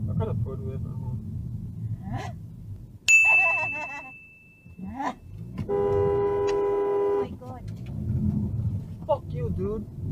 I got a food whip at home. Oh my god. Fuck you, dude.